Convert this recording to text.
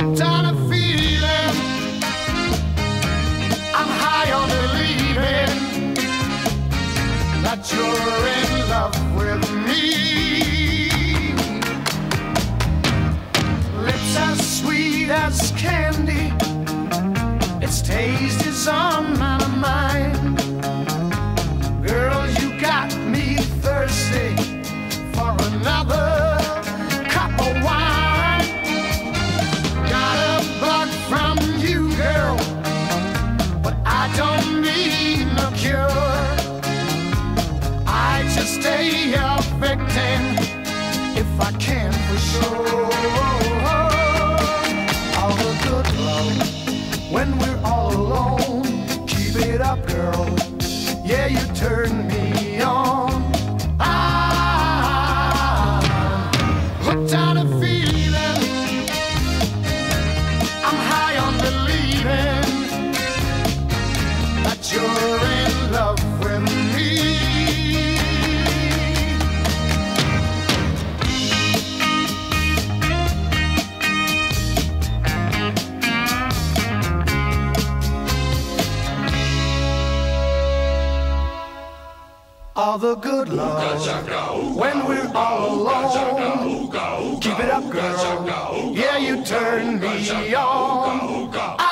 hooked on a feeling. I'm high on believing that you're in love with me. Lips as sweet as candy, its taste is on my mind. Girl, you got me thirsty for another cup of wine. Got a bug from you, girl, but I don't need no cure. I just stay your victim if I can for sure. All the good love when we're all alone. Keep it up, girl. Yeah, you turn me on. I'm hooked on a feeling. I'm high on believing that you're in love with me. All the good love when we're all alone. Keep it up, girl. Yeah, you turn me on.